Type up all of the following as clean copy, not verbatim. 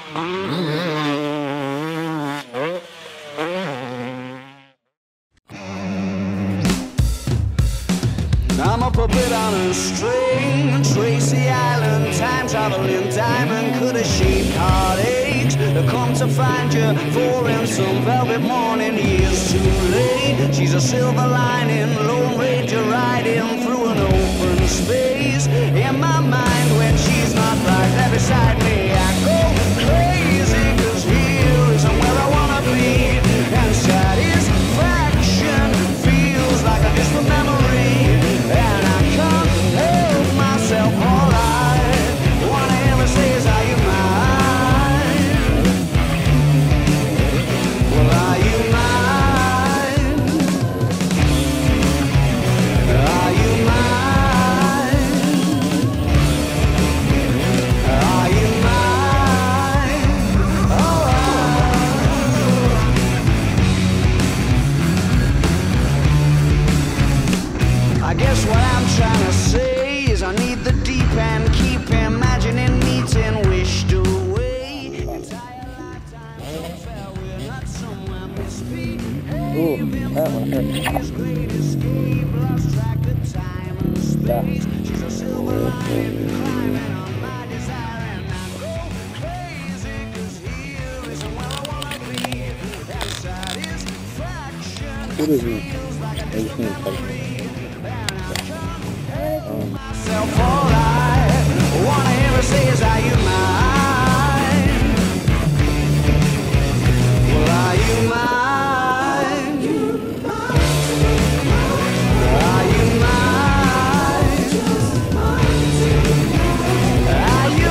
I'm a puppet on a string, Tracy Island, time traveling diamond, could have shaped heartaches. I come to find you, for in some velvet morning, years too late. She's a silver lining, Lone Ranger riding through an open space. In my mind, when she's not right there beside me, I go crazy, 'cause here isn't where I wanna be. And satisfaction feels like a distant memory. And I can't help myself, all I wanna ever say is, are you mine? Well, are you mine? Are you mine? Are you mine? Oh, I guess what I'm trying to say is I need the deep end, keep imagining meeting wished away. Entire lifetime fair, we're not somewhere misbehaving. His great escape, lost track of time and space. She's a silver lining, climbing on my desire, and I go crazy, 'cause here isn't where I wanna be. And satisfaction feels like a distant memory. Myself, all I wanna hear her say is, are you mine? Well, are you mine? Are you mine? Are you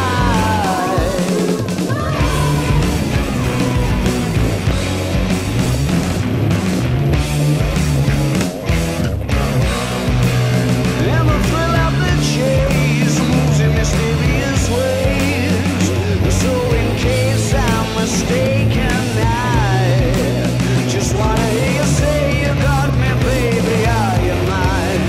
And the thrill of the chase moves in mysterious ways. So in case I'm mistaken, I just wanna hear you say you got me, baby, are you mine?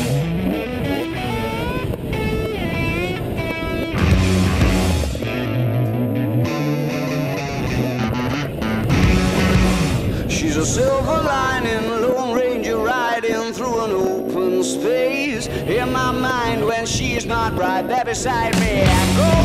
She's a silver lining, Lone Ranger riding through an open space. In my mind, when she's not right there beside me, I go